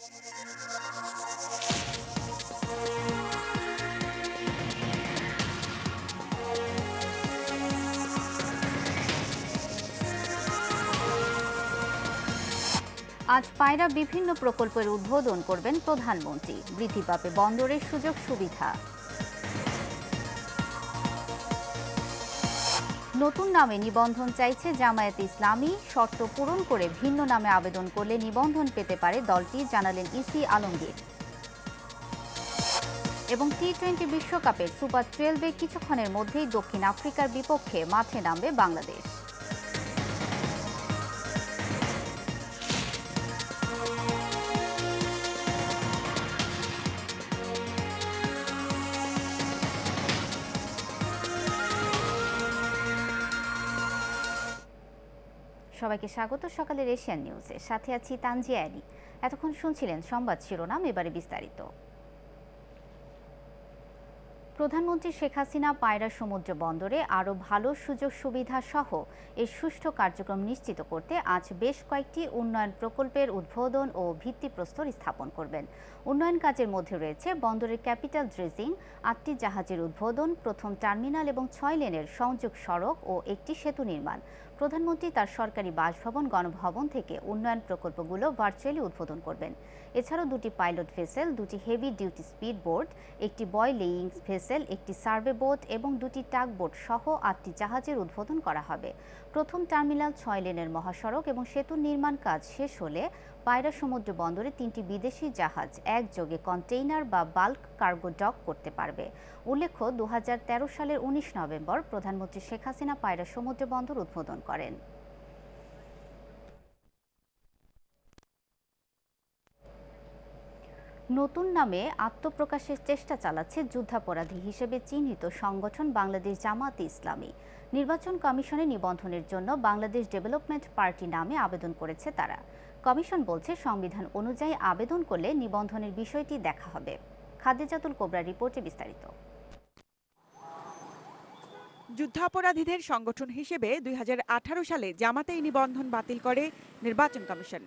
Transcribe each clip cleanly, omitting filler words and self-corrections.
আজ পায়রা বিভিন্ন প্রকল্পের উদ্বোধন করবেন প্রধানমন্ত্রী। বৃদ্ধি পাবে বন্দরের সুযোগ সুবিধা। নতুন নামে নিবন্ধন চাইছে জামায়াতে ইসলামী। শর্ত পূরণ করে ভিন্ন নামে আবেদন করলে নিবন্ধন পেতে পারে দলটি, জানালেন ইসি আলমগীর। এবং টি-20 বিশ্বকাপের সুপার 12-এ কিছুক্ষণের মধ্যেই দক্ষিণ আফ্রিকার বিপক্ষে মাঠে নামবে বাংলাদেশ। সবাইকে স্বাগত সকালের এশিয়ান নিউজে, সাথে আছি তানজিয়া আলী। এতক্ষণ শুনছিলেন সংবাদ শিরোনাম, এবারে বিস্তারিত। প্রধানমন্ত্রী শেখ হাসিনা পায়রা সমুদ্র বন্দরে আরও ভালো সুযোগ সুবিধা সহ এর সুষ্ঠু কার্যক্রম নিশ্চিত করতে আজ বেশ কয়েকটি উন্নয়ন প্রকল্পের উদ্বোধন ও ভিত্তিপ্রস্তর স্থাপন করবেন। উন্নয়ন কাজের মধ্যে রয়েছে বন্দরের ক্যাপিটাল ড্রেজিং, 8টি জাহাজের উদ্বোধন, প্রথম টার্মিনাল এবং 6 লেনের সংযোগ সড়ক ও একটি সেতু নির্মাণ। প্রধানমন্ত্রী তার সরকারি বাসভবন গণভবন থেকে উন্নয়ন প্রকল্পগুলো ভার্চুয়ালি উদ্বোধন করবেন। এছাড়াও 2টি পাইলট ভেসেল, 2টি হেভি ডিউটি স্পিড বোট, একটি বয় লেয়িং ভেসেল, একটি সার্ভে বোট এবং 2টি টাগ বোট সহ 8টি জাহাজের উদ্বোধন করা হবে। প্রথম টার্মিনাল, 6 লেনের মহাসড়ক এবং সেতুর নির্মাণ কাজ শেষ হলে পায়রা সমুদ্র বন্দরে 3টি বিদেশি জাহাজ একযোগে কন্টেইনার বা বাল্ক কার্গো ডক করতে পারবে। উল্লেখ্য, 2013 সালের 19 নভেম্বর প্রধানমন্ত্রী শেখ হাসিনা পায়রা সমুদ্র বন্দর উদ্বোধন করেন। নতুন নামে আত্মপ্রকাশের চেষ্টা চালাচ্ছে যুদ্ধাপরাধী হিসেবে চিহ্নিত সংগঠন বাংলাদেশ জামায়াতে ইসলামী। নির্বাচন কমিশনে নিবন্ধনের জন্য বাংলাদেশ ডেভেলপমেন্ট পার্টি নামে আবেদন করেছে তারা। কমিশন বলছে, সংবিধান অনুযায়ী আবেদন করলে নিবন্ধনের বিষয়টি দেখা হবে। খাদিজাতুল কোবরার রিপোর্টে বিস্তারিত। যুদ্ধাপরাধীদের সংগঠন হিসেবে 2018 সালে জামায়াতে নিবন্ধন বাতিল করে নির্বাচন কমিশন।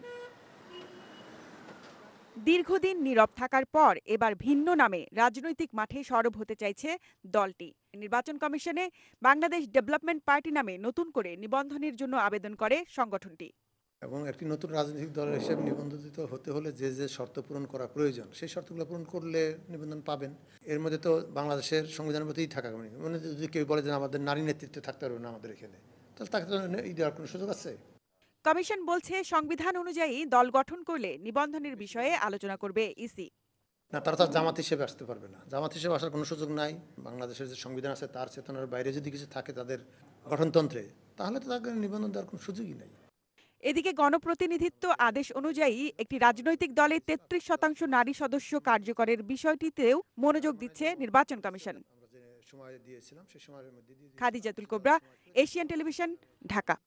দীর্ঘদিন নীরব থাকার পর এবার ভিন্ন নামে রাজনৈতিক মাঠে সরব হতে চাইছে দলটি। নির্বাচন কমিশনে বাংলাদেশ ডেভেলপমেন্ট পার্টি নামে নতুন করে নিবন্ধনের জন্য আবেদন করে সংগঠনটি। এবং একটি নতুন রাজনৈতিক দলের হিসেবে নিবন্ধিত হতে হলে যে যে শর্ত পূরণ করা প্রয়োজন, সেই শর্তগুলো পূরণ করলে নিবন্ধন পাবেন। এর মধ্যে তো বাংলাদেশের সংবিধানের মধ্যেই থাকা, মানে যদি কেউ বলে যে আমাদের নারী নেতৃত্বে থাকতে পারবে না আমাদের এখানে, তাহলে তাকে তো দেওয়ার কোনো সুযোগ আছে? কমিশন বলছে, সংবিধান অনুযায়ী দল গঠন করলে নিবন্ধনের বিষয়ে আলোচনা করবে ইসি। না, তারা তার জামাত হিসেবে আসতে পারবে না। জামাত হিসেবে আসার কোনো সুযোগ নাই। বাংলাদেশের যে সংবিধান আছে তার চেতনার বাইরে যদি কিছু থাকে তাদের গঠনতন্ত্রে, তাহলে তো তাকে নিবন্ধন দেওয়ার কোনো সুযোগই নেই। এদিকে গণপ্রতিনিধিত্ব আদেশ অনুযায়ী একটি রাজনৈতিক দলে 33% নারী সদস্য কার্যকরের বিষয়টিতেও মনোযোগ দিচ্ছে নির্বাচন কমিশন। Khadijatul Kobra, Asian television, Dhaka.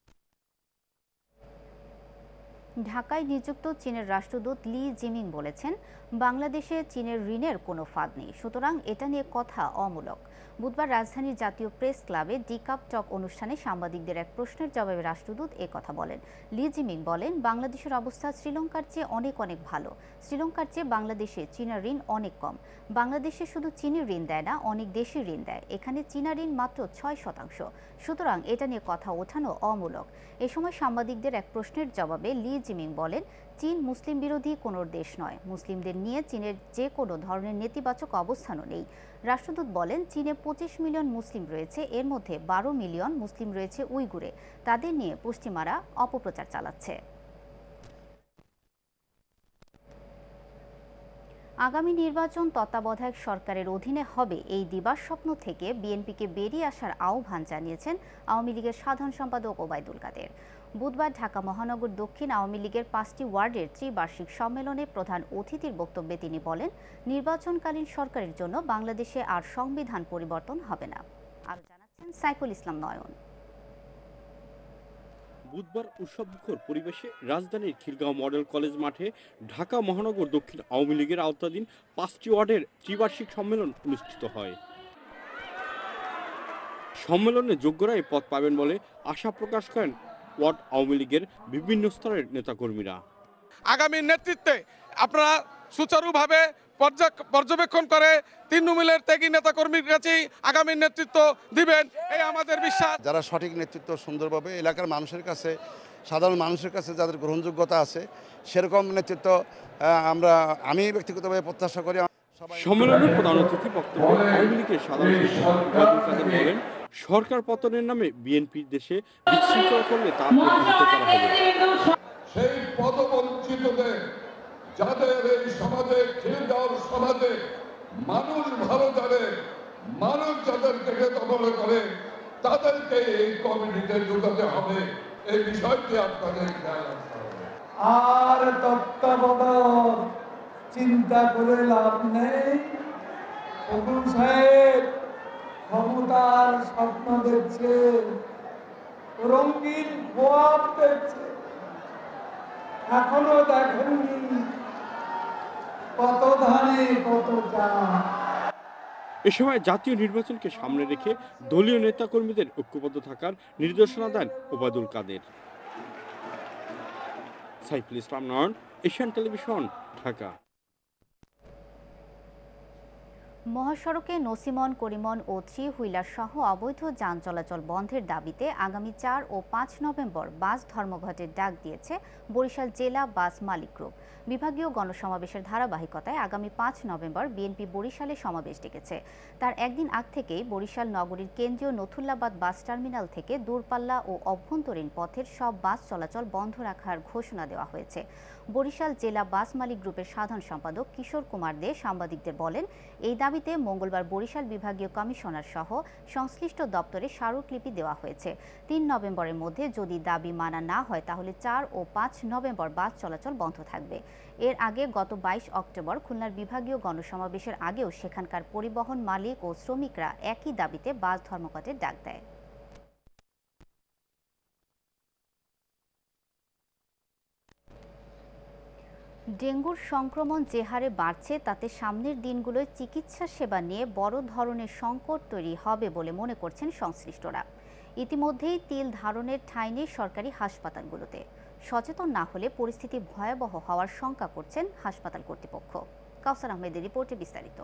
ঢাকায় নিযুক্ত চীনের রাষ্ট্রদূত লি জিমিং বলেছেন, বাংলাদেশে চীনের ঋণের কোনো ফাঁদ নেই, সুতরাং এটা নিয়ে কথা অমূলক। বুধবার রাজধানীর জাতীয় প্রেস ক্লাবে ডিকাপ টক অনুষ্ঠানে সাংবাদিকদের এক প্রশ্নের জবাবে রাষ্ট্রদূত কথা বলেন। লি জিমিং বলেন, বাংলাদেশের অবস্থা শ্রীলঙ্কার চেয়ে অনেক ভালো। শ্রীলঙ্কার চেয়ে বাংলাদেশে চীনা ঋণ অনেক কম। বাংলাদেশে শুধু চীনি ঋণ দেয় না, অনেক দেশি ঋণ দেয়। এখানে চীনা ঋণ মাত্র 6%। সুতরাং এটা নিয়ে কথা ওঠানো অমূলক। এ সময় সাংবাদিকদের এক প্রশ্নের জবাবে লি জিমিং বলেন, চীন মুসলিম বিরোধী কোনো দেশ নয়। মুসলিমদের নিয়ে চীনের যে কোনো ধরনের নেতিবাচক অবস্থানও নেই। রাষ্ট্রদূত বলেন, চীনে 25 মিলিয়ন মুসলিম রয়েছে, এর মধ্যে 12 মিলিয়ন মুসলিম রয়েছে উইগুরে। তাদের নিয়ে পশ্চিমারা অপপ্রচার চালাচ্ছে। আগামী নির্বাচন তত্ত্বাবধায়ক সরকারের অধীনে হবে, এই দিবাস স্বপ্ন থেকে বিএনপিকে বেরিয়ে আসার আহ্বান জানিয়েছেন আওয়ামী লীগের সাধারণ সম্পাদক ওবায়দুল কাদের। বুধবার ঢাকা মহানগর দক্ষিণ আওয়ামী লীগের 5টি ওয়ার্ডের ত্রিবার্ষিক সম্মেলনে প্রধান অতিথির বক্তব্যে তিনি বলেন, নির্বাচনকালীন সরকারের জন্য বাংলাদেশে আর সংবিধান পরিবর্তন হবে না। আরও জানাচ্ছেন সাইফুল ইসলাম নয়ন। বুধবার উৎসবমুখর পরিবেশে রাজধানীর খিলগাঁও মডেল কলেজ মাঠে ঢাকা মহানগর দক্ষিণ আওয়ামী লীগের আওতাধীন 5টি ওয়ার্ডের ত্রিবার্ষিক সম্মেলন অনুষ্ঠিত হয়। সম্মেলনে যোগ্যরাই পদ পাবেন বলে আশা প্রকাশ করেন ওয়ার্ড আওয়ামী লীগের বিভিন্ন স্তরের নেতাকর্মীরা। আগামী নেতৃত্বে আপনারা সুচারুভাবে পর্যবেক্ষণ করে তৃণমূলের ত্যাগী নেতাকর্মীর কাছেই আগামী নেতৃত্ব দিবেন, এই আমাদের বিশ্বাস। যারা সঠিক নেতৃত্ব সুন্দরভাবে এলাকার মানুষের কাছে, সাধারণ মানুষের কাছে যাদের গ্রহণযোগ্যতা আছে, সেরকম নেতৃত্ব আমি ব্যক্তিগতভাবে প্রত্যাশা করি। সম্মেলনের প্রধান অতিথি বক্তব্যে আওয়ামী লীগের সাধারণ সম্পাদক বলেন, সরকার পতনের নামে বিএনপি দেশে বিশৃঙ্খলা করলে তা প্রতিহত করা হবে। সেই পদবঞ্চিতদের, যাদের এই সমাজে খিলগাঁওর সমাজে মানুষ ভালো জানে, মানুষ যাদেরকে দমন করে, তাদেরকে এই কমিটিতে ঢুকাতে হবে। এই বিষয়টি আপনাদের খেয়াল রাখতে হবে। আর তত্ত্বাবধান চিন্তা করে লাভ নেই। ফখরুল সাহেব ক্ষমতার স্বপ্ন দেখছে, রঙিন খোয়াব দেখছে, এখনো দেখেননি কত ধানে কত চাল। এ সময় জাতীয় নির্বাচনকে সামনে রেখে দলীয় নেতাকর্মীদের ঐক্যবদ্ধ থাকার নির্দেশনা দেন ওবায়দুল কাদের। Saiful Islam Nayan, Asian television, Dhaka. মহাসড়কে নসিমন, করিমন ও থ্রি হুইলার সহ অবৈধ যান চলাচল বন্ধের দাবিতে আগামী 4 ও 5 নভেম্বর বাস ধর্মঘটের ডাক দিয়েছে বরিশাল জেলা বাস মালিক গ্রুপ। বিভাগীয় গণসমাবেশের ধারাবাহিকতায় আগামী 5 নভেম্বর বিএনপি বরিশালে সমাবেশ ডেকেছে। তার একদিন আগ থেকেই বরিশাল নগরীর কেন্দ্রীয় নথুল্লাবাদ বাস টার্মিনাল থেকে দূরপাল্লা ও অভ্যন্তরীণ পথের সব বাস চলাচল বন্ধ রাখার ঘোষণা দেওয়া হয়েছে। বরিশাল জেলা বাস মালিক গ্রুপের সাধারণ সম্পাদক কিশোর কুমার দে সাংবাদিকদের বলেন, এই দাবিতে মঙ্গলবার বরিশাল বিভাগীয় কমিশনার সহ সংশ্লিষ্ট দপ্তরে স্মারকলিপি দেওয়া হয়েছে। 3 নভেম্বরের মধ্যে যদি দাবি মানা না হয় তাহলে 4 ও 5 নভেম্বর বাস চলাচল বন্ধ থাকবে। এর আগে গত 22 অক্টোবর খুলনার বিভাগীয় গণসমাবেশের আগেও সেখানকার পরিবহন মালিক ও শ্রমিকরা একই দাবিতে বাস ধর্মঘটের ডাক দেয়। ডেঙ্গুর সংক্রমণ যে হারে বাড়ছে তাতে সামনের দিনগুলোয় চিকিৎসা সেবা নিয়ে বড় ধরনের সংকট তৈরি হবে বলে মনে করছেন সংশ্লিষ্টরা। ইতিমধ্যেই তিল ধারণের ঠাঁই নেই সরকারি হাসপাতালগুলোতে। সচেতন না হলে পরিস্থিতি ভয়াবহ হওয়ার শঙ্কা করছেন হাসপাতাল কর্তৃপক্ষ। কাউসার আহমেদের রিপোর্টে বিস্তারিত।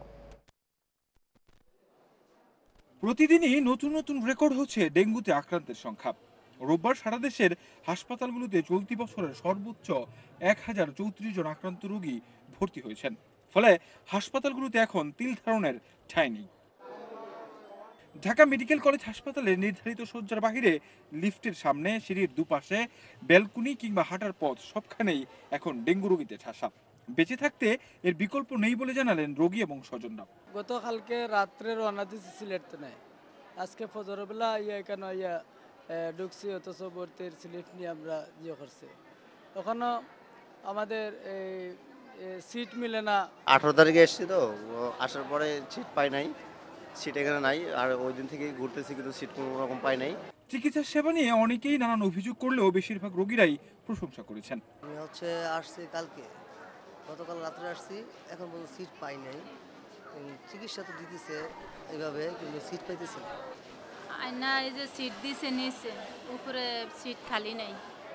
প্রতিদিনই নতুন নতুন রেকর্ড হচ্ছে ডেঙ্গুতে আক্রান্তের সংখ্যা। রোববার সারা দেশের হাসপাতালগুলোতে চলতি বছরের সর্বোচ্চ 1034 জন আক্রান্ত রোগী ভর্তি হয়েছেন। ফলে হাসপাতালগুলোতে এখন তিল ধারণের ঠাঁই নেই। ঢাকা মেডিকেল কলেজ হাসপাতালের নির্ধারিত শয্যার বাহিরে, লিফটের সামনে, সিঁড়ির দুপাশে, ব্যালকনি কিংবা হাঁটার পথ সবখানেই এখন ডেঙ্গু রোগীতে ঠাসা। বেঁচে থাকতে এর বিকল্প নেই বলে জানালেন রোগী এবং স্বজনরা। গতকালকে রাত্রে রওনা দিয়েছি সিলেট নাই, আজকে ফজরবেলা কেন ঢুকছি, অথচ ভর্তির স্লিপ নিয়ে আমরা করছি। ওখানে আমাদের সিট মিলে না। 18 তারিখে এসছি, তো আসার পরে সিট পাই নাই, সিট এখানে নাই, আর ওই দিন থেকে ঘুরতেছি কিন্তু সিট কোনো রকম পাই নাই। চিকিৎসা সেবা নিয়ে অনেকেই নানান অভিযোগ করলেও বেশিরভাগ রোগীরাই প্রশংসা করেছেন। আমি আসছি গতকাল রাত্রে আসছি, এখন পর্যন্ত সিট পাই নাই। চিকিৎসা তো দিতেছে এইভাবে, কিন্তু সিট পাইতেছে না। এই যে সিট দিছে নিচে, উপরে সিট খালি নাই।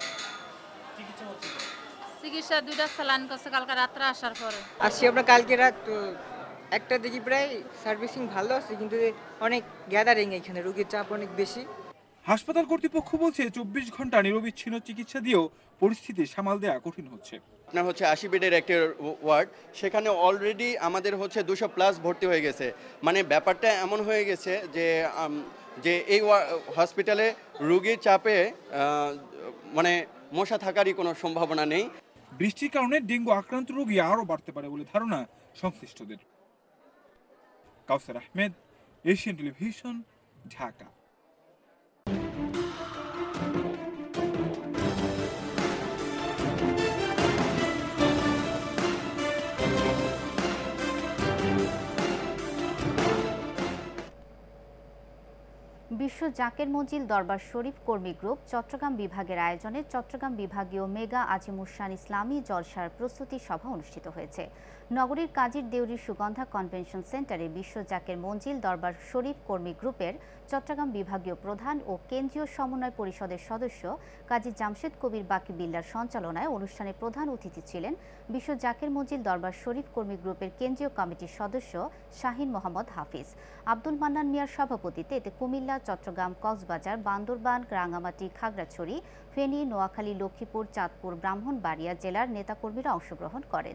চিকিৎসা 2টা চালান করছে কালকে রাত্রে আসার পরে। আসছি আমরা কালকে রাত 1টা দিকে, প্রায় সার্ভিসিং ভালো আছে, কিন্তু অনেক গ্যাদারিং, এখানে রোগীর চাপ অনেক বেশি। হাসপাতাল কর্তৃপক্ষ বলছে 24 ঘন্টা নিরবিচ্ছিন্ন চিকিৎসা দিয়েও পরিস্থিতি সামাল দেওয়া কঠিন হচ্ছে। আপনার 80 বেডের একটি ওয়ার্ড, সেখানে অলরেডি আমাদের 200+ ভর্তি হয়ে গেছে। মানে ব্যাপারটা এমন হয়ে গেছে যে এই হসপিটালে রোগীর চাপে মানে মশা থাকারই কোনো সম্ভাবনা নেই। বৃষ্টির কারণে ডেঙ্গু আক্রান্ত রোগী আরও বাড়তে পারে বলে ধারণা সংশ্লিষ্টদের। Kawsar Ahmed, Asian television, Dhaka. বিশ্ব জাকের মঞ্জিল দরবার শরীফ কর্মী গ্রুপ চট্টগ্রাম বিভাগের আয়োজনে চট্টগ্রাম বিভাগীয় মেগা আজিমুসান ইসলামী জলসার প্রস্তুতি সভা অনুষ্ঠিত হয়েছে। নগরীর কাজীর দেউরি সুগন্ধা কনভেনশন সেন্টারে বিশ্ব জাকের মঞ্জিল দরবার শরীফ কর্মী গ্রুপের চট্টগ্রাম বিভাগীয় প্রধান ও কেন্দ্রীয় সমন্বয় পরিষদের সদস্য কাজী জামশেদ কবির বাকি বিল্লার সঞ্চালনায় অনুষ্ঠানে প্রধান অতিথি ছিলেন বিশ্ব জাকের মঞ্জিল দরবার শরীফ কর্মী গ্রুপের কেন্দ্রীয় কমিটির সদস্য শাহিন মোহাম্মদ হাফিজ। আব্দুল মান্নান মিয়ার সভাপতিত্বে এতে কুমিল্লা, চট্টগ্রাম, কক্সবাজার, বান্দরবান, রাঙ্গামাটি, খাগড়াছড়ি, ফেনী, নোয়াখালী, লক্ষ্মীপুর, চাঁদপুর, ব্রাহ্মণবাড়িয়া জেলার নেতাকর্মীরা অংশগ্রহণ করেন।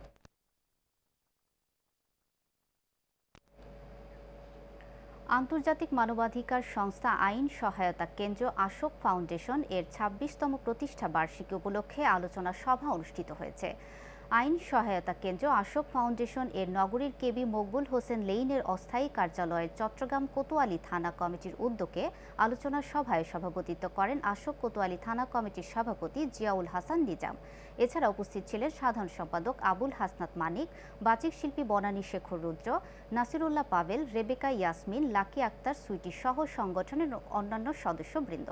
আন্তর্জাতিক মানবাধিকার সংস্থা আইন সহায়তা কেন্দ্র আশোক ফাউন্ডেশন এর ২৬তম প্রতিষ্ঠা বার্ষিকী উপলক্ষে আলোচনা সভা অনুষ্ঠিত হয়েছে। আইন সহায়তা কেন্দ্র আশোক ফাউন্ডেশন এর নগরীর কেবি মকবুল হোসেন লেইনের অস্থায়ী কার্যালয়ের চট্টগ্রাম কোতোয়ালি থানা কমিটির উদ্যোগে আলোচনা সভায় সভাপতিত্ব করেন আশোক কোতোয়ালি থানা কমিটির সভাপতি জিয়াউল হাসান নিজাম। এছাড়া উপস্থিত ছিলেন সাধারণ সম্পাদক আবুল হাসনাত মানিক, বাচিক শিল্পী Banani Shekhar Rudra, Nasirullah Pavel, Rebecca Yasmin, Lucky Akter Sweety সহ সংগঠনের অন্যান্য সদস্যবৃন্দ।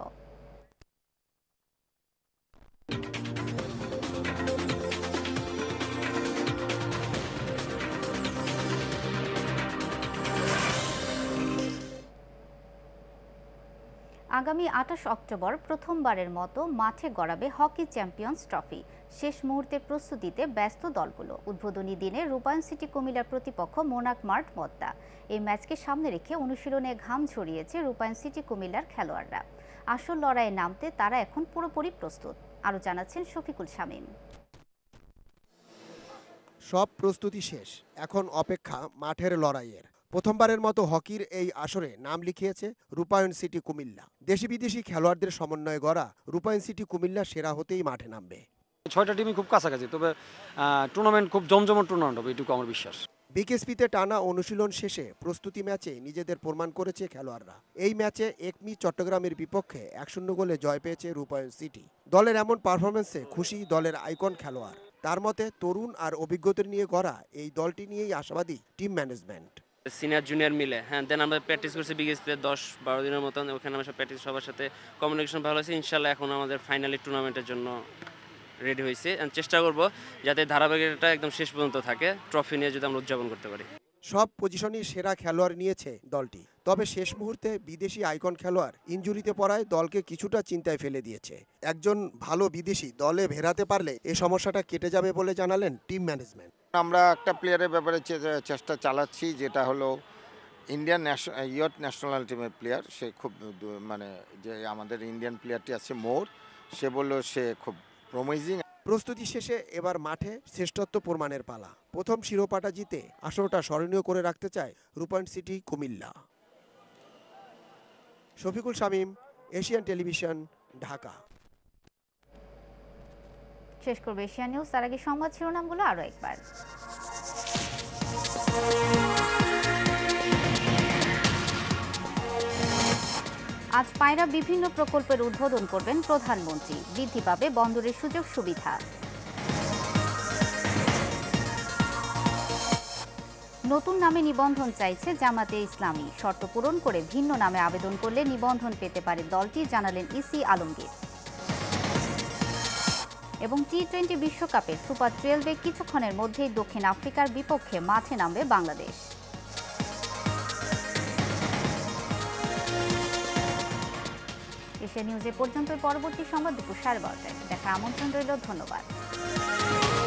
আগামী ২৮ অক্টোবর প্রথমবারের মতো মাঠে গড়াবে হকি চ্যাম্পিয়ন্স ট্রফি। শেষ মুহূর্তের প্রস্তুতিতে ব্যস্ত দলগুলো। উদ্বোধনী দিনে রূপায়ণ সিটি কুমিল্লার প্রতিপক্ষ মোনাক মার্ট মদ্দা। এই ম্যাচকে সামনে রেখে অনুশীলনে ঘাম ঝরিয়েছে রূপায়ণ সিটি কুমিল্লার খেলোয়াড়রা। আসল লড়াইয়ে নামতে তারা এখন পুরোপুরি প্রস্তুত। আরও জানাচ্ছেন শফিকুল শামীম। সব প্রস্তুতি শেষ, এখন অপেক্ষা মাঠের লড়াইয়ের। প্রথমবারের মতো হকির এই আসরে নাম লিখিয়েছে রূপায়ণ সিটি কুমিল্লা। দেশি বিদেশি খেলোয়াড়দের সমন্বয়ে গড়া রূপায়ণ সিটি কুমিল্লা সেরা হতেই মাঠে নামবে। ৬টা টিমই খুব কাছাকাছি, তবে টুর্নামেন্ট খুব জমজমাট টুর্নামেন্ট হবে, এটুকু আমার বিশ্বাস। বিকেএসপিতে টানা অনুশীলন শেষে প্রস্তুতি ম্যাচে নিজেদের প্রমাণ করেছে খেলোয়াড়রা। এই ম্যাচে একমি চট্টগ্রামের বিপক্ষে ১-০ গোলে জয় পেয়েছে রূপায়ণ সিটি। দলের এমন পারফরমেন্সে খুশি দলের আইকন খেলোয়াড়। তার মতে তরুণ আর অভিজ্ঞতা নিয়ে গড়া এই দলটি নিয়েই আশাবাদী টিম ম্যানেজমেন্ট। সিনিয়র জুনিয়র মিলে দেন আমরা প্র্যাকটিস করছি বিকেএসপিতে ১০-১২ দিনের মতন। ওখানে আমরা সব প্র্যাকটিস, সবার সাথে কমিউনিকেশন ভালো হয়েছে। ইনশাল্লাহ এখন আমাদের ফাইনালি টুর্নামেন্টের জন্য রেডি হয়েছে। চেষ্টা করব যাতে ধারাবাহিকতা একদম শেষ পর্যন্ত থাকে, ট্রফি নিয়ে যদি আমরা উদযাপন করতে পারি। সব পজিশনই সেরা খেলোয়াড় নিয়েছে দলটি, তবে শেষ মুহূর্তে বিদেশি আইকন খেলোয়াড় ইনজুরিতে পড়ায় দলকে কিছুটা চিন্তায় ফেলে দিয়েছে। একজন ভালো বিদেশি দলে ভেড়াতে পারলে এই সমস্যাটা কেটে যাবে বলে জানালেন টিম ম্যানেজমেন্ট। আমরা একটা প্লেয়ারের ব্যাপারে চেষ্টা চালাচ্ছি, যেটা হলো ইন্ডিয়ান ইয়ট ন্যাশনাল টিমের প্লেয়ার। সে খুব মানে যে আমাদের ইন্ডিয়ান প্লেয়ারটি আছে মোর, সে বলল সে খুব প্রমিজিং। প্রস্তুতি শেষে এবার মাঠে শ্রেষ্ঠত্ব প্রমাণের পালা। প্রথম শিরোপাটা জিতে আসরটা স্মরণীয় করে রাখতে চায় Rupayan city Comilla. Shafiqul Shamim, Asian television, Dhaka. শেষ করবে এশিয়া নিউজ। তার আগে সংবাদ শিরোনামগুলো আরও একবার। আজ পায়রা বিভিন্ন প্রকল্পের উদ্বোধন করবেন প্রধানমন্ত্রী। বৃদ্ধি পাবে বন্দরের সুযোগ সুবিধা। নতুন নামে নিবন্ধন চাইছে জামাতে ইসলামী। শর্ত পূরণ করে ভিন্ন নামে আবেদন করলে নিবন্ধন পেতে পারে দলটি, জানালেন ইসি আলমগীর। এবং টি-20 বিশ্বকাপের সুপার 12-এ কিছুক্ষণের মধ্যেই দক্ষিণ আফ্রিকার বিপক্ষে মাঠে নামবে বাংলাদেশ। এশিয়া নিউজে পর্যন্ত। পরবর্তী সংবাদ দুপুর 12:30টায়। দেখা আমন্ত্রণ রইল। ধন্যবাদ।